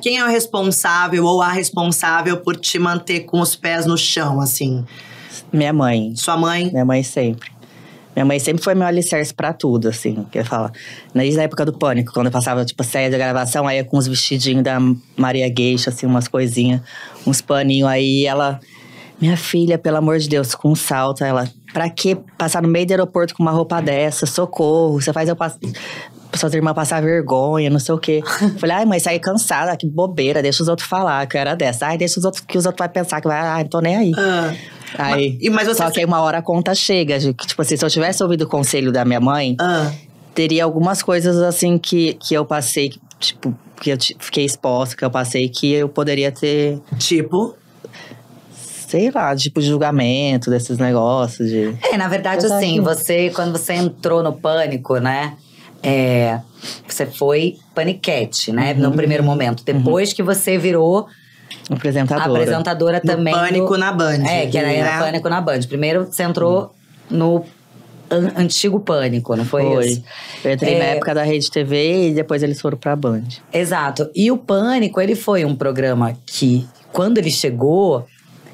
quem é o responsável ou a responsável por te manter com os pés no chão, assim? Minha mãe. Sua mãe? Minha mãe sempre. Minha mãe sempre foi meu alicerce pra tudo, assim. Que eu falo. Desde a época do Pânico, quando eu passava, tipo, saia da gravação, aí eu com uns vestidinhos da Maria Geisha, assim, umas coisinhas, uns paninhos. Aí ela, minha filha, pelo amor de Deus, com um salto. Ela, pra que passar no meio do aeroporto com uma roupa dessa? Socorro, você faz eu passar. Suas irmãs passar vergonha, não sei o quê. Falei, ai, mãe, saí cansada, que bobeira, deixa os outros falar, que eu era dessa. Ai, deixa os outros, que os outros vão pensar que vai, ai, não tô nem aí. Aí, mas você... Só que aí uma hora a conta chega. Tipo assim, se eu tivesse ouvido o conselho da minha mãe, teria algumas coisas assim que eu passei, tipo, que eu fiquei exposta, que eu passei, que eu poderia ter. Tipo? Sei lá, tipo, julgamento desses negócios. Na verdade, assim, quando você entrou no Pânico, né? Você foi paniquete, né? No primeiro momento. Depois que você virou apresentadora também. Pânico na Band. Que era Pânico na Band. Primeiro você entrou no antigo Pânico, não foi isso? Eu entrei na época da Rede TV e depois eles foram pra Band. Exato. E o Pânico, ele foi um programa que, quando ele chegou,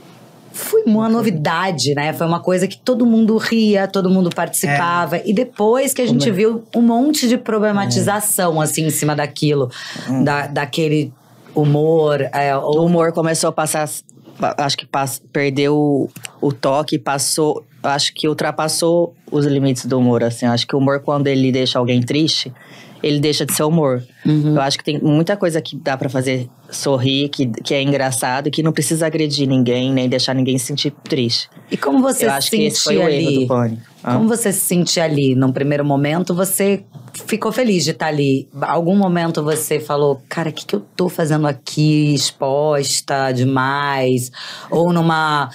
foi uma novidade, né? Foi uma coisa que todo mundo ria, todo mundo participava. E depois que a gente viu um monte de problematização, assim, em cima daquilo. Daquele humor. O humor começou a passar… Acho que perdeu o toque, passou… Acho que ultrapassou os limites do humor, assim. Acho que o humor, quando ele deixa alguém triste, ele deixa de ser humor. Eu acho que tem muita coisa que dá pra fazer sorrir, que é engraçado, que não precisa agredir ninguém, nem deixar ninguém se sentir triste. E como você Eu acho que esse foi o erro do Pânico. Como você se sentia ali? Num primeiro momento, você ficou feliz de estar ali. Algum momento você falou, cara, o que eu tô fazendo aqui? Exposta demais? Ou numa…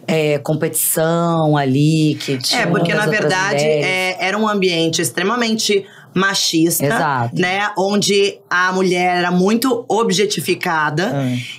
competição ali que tinha porque na verdade era um ambiente extremamente machista. Exato. Né? Onde a mulher era muito objetificada.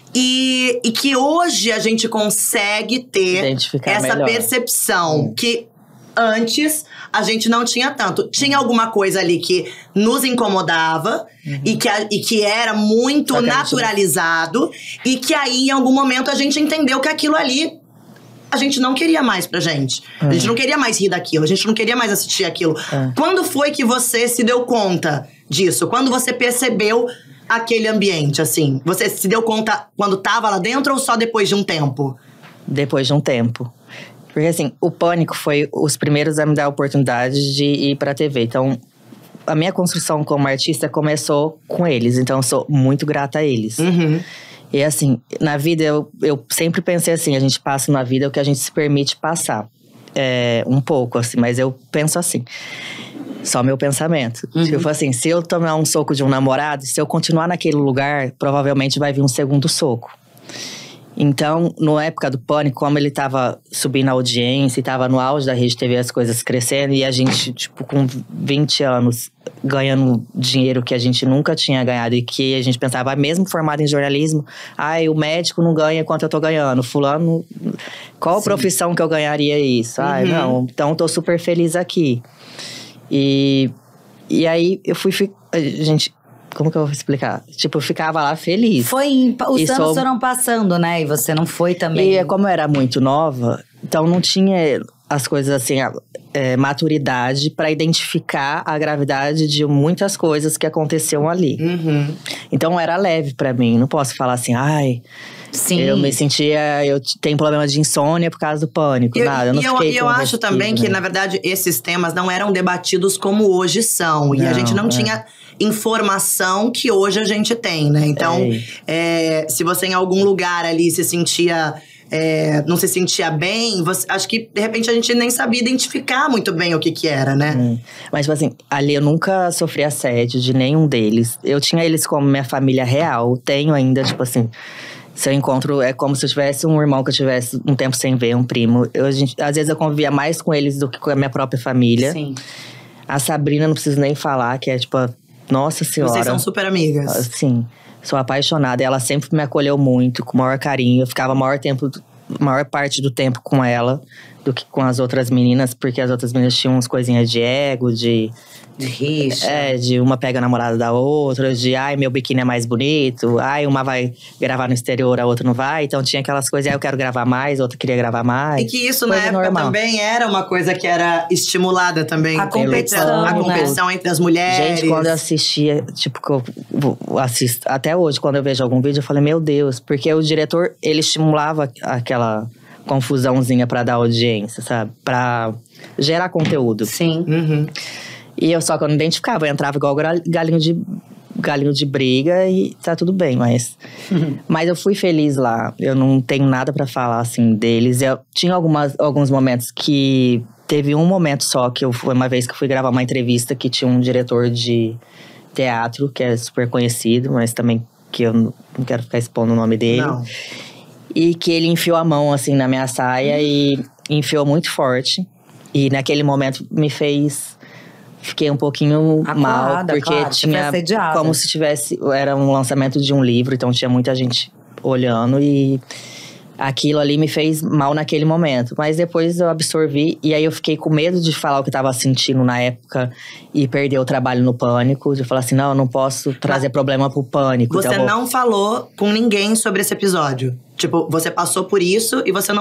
E que hoje a gente consegue ter essa melhor. Percepção que antes a gente não tinha tanto. Tinha alguma coisa ali que nos incomodava e que era muito naturalizado. E que aí, em algum momento, a gente entendeu que aquilo ali a gente não queria mais pra gente. A gente não queria mais rir daquilo, a gente não queria mais assistir aquilo. Quando foi que você se deu conta disso? Quando você percebeu aquele ambiente, assim? Você se deu conta quando tava lá dentro ou só depois de um tempo? Depois de um tempo. Porque assim, o Pânico foi os primeiros a me dar a oportunidade de ir pra TV. Então, a minha construção como artista começou com eles. Então, eu sou muito grata a eles. E assim, na vida, eu sempre pensei assim, a gente passa na vida o que a gente se permite passar. Um pouco, assim, mas eu penso assim. Só meu pensamento. Tipo assim, se eu tomar um soco de um namorado, se eu continuar naquele lugar, provavelmente vai vir um segundo soco. Então, na época do Pânico, como ele tava subindo a audiência e tava no auge da Rede TV, as coisas crescendo, e a gente, tipo, com 20 anos, ganhando dinheiro que a gente nunca tinha ganhado, e que a gente pensava, mesmo formado em jornalismo, o médico não ganha quanto eu tô ganhando, fulano, qual profissão que eu ganharia isso? Não, então tô super feliz aqui. E aí, eu fui… Gente… Como que eu vou explicar? Tipo, eu ficava lá feliz. Os anos foram passando, né? E você não foi também… E como eu era muito nova, então não tinha as coisas assim… maturidade pra identificar a gravidade de muitas coisas que aconteciam ali. Então era leve pra mim. Não posso falar assim, Sim. Eu me sentia… Eu tenho problema de insônia por causa do Pânico. Nada, eu não fiquei eu acho também que, na verdade, esses temas não eram debatidos como hoje são. E a gente não tinha informação que hoje a gente tem, né? Então, se você em algum lugar ali se sentia… não se sentia bem, acho que, de repente, a gente nem sabia identificar muito bem o que era, né? Mas, tipo assim, ali eu nunca sofri assédio de nenhum deles. Eu tinha eles como minha família real. Tenho ainda, tipo assim… Se eu encontro, é como se eu tivesse um irmão que eu tivesse um tempo sem ver, um primo. Às vezes eu convivia mais com eles do que com a minha própria família. Sim. A Sabrina, não preciso nem falar, que é tipo… Nossa Senhora. Vocês são super amigas. Sim. Sou apaixonada. E ela sempre me acolheu muito, com o maior carinho. Eu ficava a maior parte do tempo com ela. do que com as outras meninas, porque as outras meninas tinham umas coisinhas de ego, de rixa. De uma pega a namorada da outra, de ai, meu biquíni é mais bonito, ai, uma vai gravar no exterior, a outra não vai. Então tinha aquelas coisas, eu quero gravar mais, outra queria gravar mais. E que isso na época também era uma coisa que era estimulada também. A competição, a competição entre as mulheres. Gente, quando eu assistia, tipo, que eu assisto até hoje, quando eu vejo algum vídeo, eu falei, meu Deus, porque o diretor, ele estimulava aquela confusãozinha pra dar audiência, sabe? Pra gerar conteúdo. Sim. Uhum. E eu só que eu não identificava, eu entrava igual galinho de briga e tá tudo bem, mas… Mas eu fui feliz lá, eu não tenho nada pra falar, assim, deles. Eu tinha alguns momentos que… Teve um momento só, foi uma vez que eu fui gravar uma entrevista que tinha um diretor de teatro, que é super conhecido, mas também que eu não quero ficar expondo o nome dele. Não. E que ele enfiou a mão, assim, na minha saia e enfiou muito forte. E naquele momento me fez… Fiquei um pouquinho mal, porque tinha como se tivesse… Era um lançamento de um livro, então tinha muita gente olhando e… Aquilo ali me fez mal naquele momento. Mas depois eu absorvi. E aí eu fiquei com medo de falar o que eu tava sentindo na época. E perder o trabalho no Pânico. De falar assim, não, eu não posso trazer problema pro Pânico. Você então não falou com ninguém sobre esse episódio? Tipo, você passou por isso e você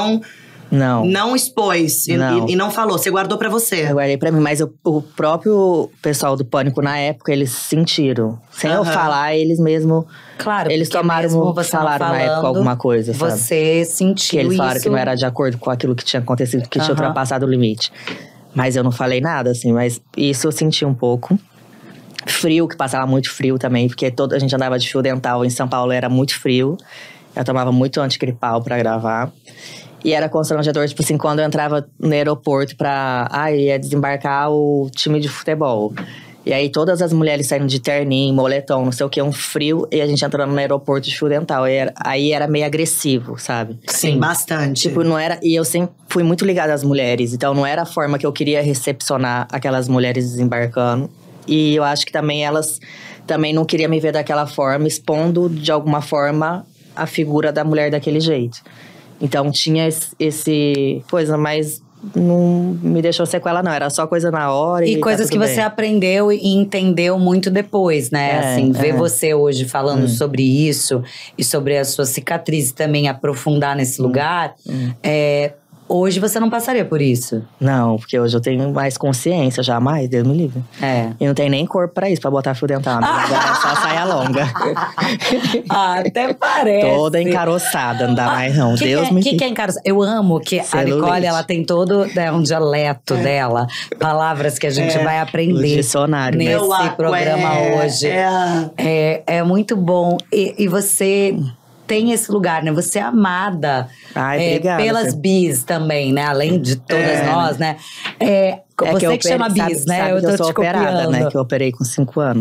não expôs e não falou, você guardou pra você. Eu guardei pra mim, mas o próprio pessoal do Pânico na época, eles sentiram. Sem eu falar, eles mesmo… Claro, eles tomaram, falaram na época alguma coisa, sabe? Você sentiu que eles falaram isso. Que não era de acordo com aquilo que tinha acontecido, que tinha ultrapassado o limite. Mas eu não falei nada, assim, mas isso eu senti um pouco. Frio, que passava muito frio também, porque a gente andava de fio dental em São Paulo, era muito frio. Eu tomava muito antigripal pra gravar. E era constrangedor, tipo assim, quando eu entrava no aeroporto ia desembarcar o time de futebol. E aí todas as mulheres saindo de terninho, moletom, não sei o que, um frio. E a gente entrando no aeroporto de fio dental. Aí era meio agressivo, sabe? Sim, bastante. Tipo, não era… E eu sempre fui muito ligada às mulheres. Então não era a forma que eu queria recepcionar aquelas mulheres desembarcando. E eu acho que também elas também não queriam me ver daquela forma, expondo de alguma forma a figura da mulher daquele jeito. Então tinha esse coisa, mas não me deixou sequela não, era só coisa na hora e coisas que você aprendeu e entendeu muito depois, né? Ver você hoje falando sobre isso e sobre as suas cicatrizes também, aprofundar nesse lugar, hoje você não passaria por isso? Não, porque hoje eu tenho mais consciência, jamais, Deus me livre. E não tem nem corpo pra isso, pra botar fio dental. Agora é só saia longa. Até parece. Toda encaroçada, não dá mais não, Deus me livre. O que é encaroçada? Eu amo que a Nicole, ela tem todo um dialeto dela. Palavras que a gente vai aprender. O dicionário. Nesse programa hoje. É muito bom. E você… Tem esse lugar, né? Você é amada obrigada, pelas bis também, né? Além de todas nós, né? Você que chama bis, né? Eu tô sou operada, né? Que eu operei com 5 anos.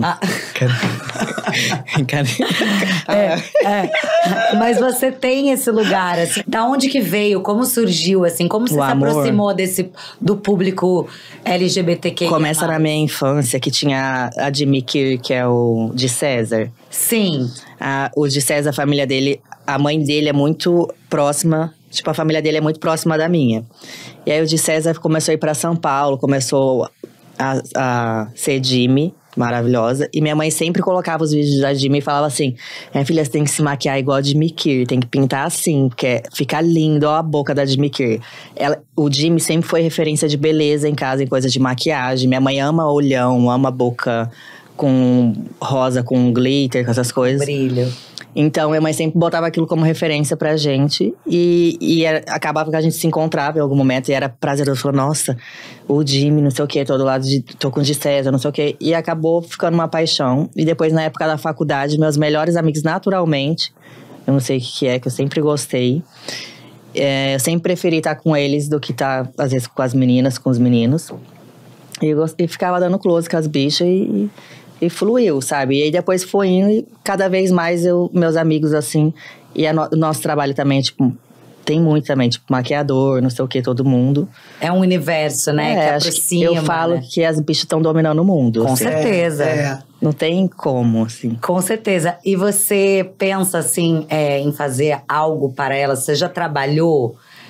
Mas você tem esse lugar, assim. Da onde que veio? Como surgiu, assim? Como você se aproximou do público LGBTQIA+. Começa na minha infância, que tinha a Jimmy Kier, que é o de César. Sim. O de César, a família dele… A mãe dele é muito próxima… Tipo, a família dele é muito próxima da minha. E aí o de César começou a ir pra São Paulo, começou a ser Jimmy, maravilhosa. E minha mãe sempre colocava os vídeos da Jimmy e falava assim: minha filha, você tem que se maquiar igual a Jimmy Kier, tem que pintar assim, porque fica lindo, ó a boca da Jimmy Kier. O Jimmy sempre foi referência de beleza em casa, em coisas de maquiagem. Minha mãe ama olhão, ama boca com rosa, com glitter, com essas coisas. Brilho. Então, minha mãe sempre botava aquilo como referência pra gente. E acabava que a gente se encontrava em algum momento. E era prazeroso. Falou, nossa, o Jimmy, não sei o quê. Todo lado tô com o de César, não sei o quê. E acabou ficando uma paixão. E depois, na época da faculdade, meus melhores amigos, naturalmente… Eu não sei o que é, que eu sempre gostei. Eu sempre preferi estar com eles do que estar, às vezes, com as meninas, com os meninos. E ficava dando close com as bichas e fluiu, sabe? E aí depois foi indo e cada vez mais meus amigos, assim… E o nosso trabalho também, tipo… Tem muito também, tipo, maquiador, não sei o que, todo mundo. É um universo, né? Que aproxima. Eu falo que as bichas estão dominando o mundo. Com assim. certeza. Não tem como, assim. Com certeza. E você pensa, assim, em fazer algo para elas? Você já trabalhou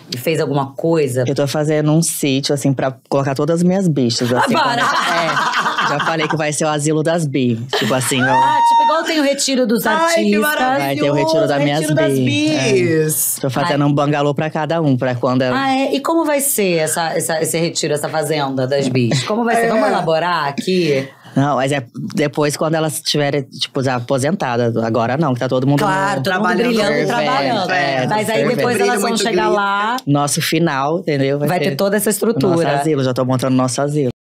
e fez alguma coisa? Eu tô fazendo um sítio, assim, pra colocar todas as minhas bichas, assim. Já falei que vai ser o asilo das bi. Tipo assim, tipo, igual tem o retiro dos artistas. Que maravilhoso! Vai ter o retiro das minhas bis. Tô fazendo um bangalô pra cada um, pra quando ela… E como vai ser esse retiro, essa fazenda das bis? Como vai ser? Vamos elaborar aqui? Não, mas é depois quando elas estiverem, tipo, já aposentadas. Agora não, que tá todo mundo… Claro, Trabalhando, trabalhando. Mas aí depois elas vão chegar lá… Nosso final, entendeu? Vai ter toda essa estrutura. Nosso asilo, já tô montando nosso asilo.